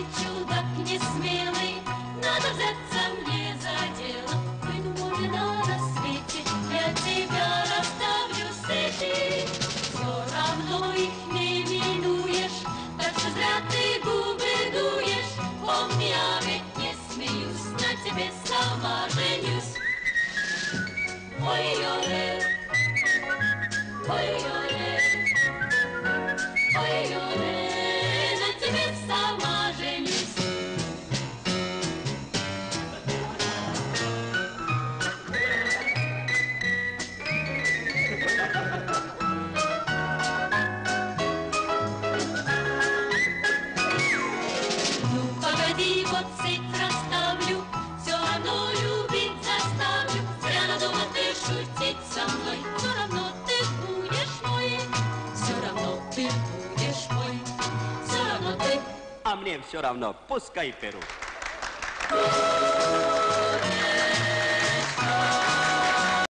чудак несмелый, надо взяться мне за дело. Выйду, может, на рассвете, я тебя расставлю сети. Все равно их не минуешь, так что зря ты губы дуешь. Помни, я ведь не смеюсь, на тебе сама женюсь. Ой-ой-ой, ой-ой-ой, ой-ой-ой, на тебе сама женюсь. Ну, погоди, вот сеть расставлю, все равно любить заставлю. Зря надумал ты шутить со мной, все равно ты будешь мой, все равно ты будешь мой, все равно ты. А мне все равно, пускай перут.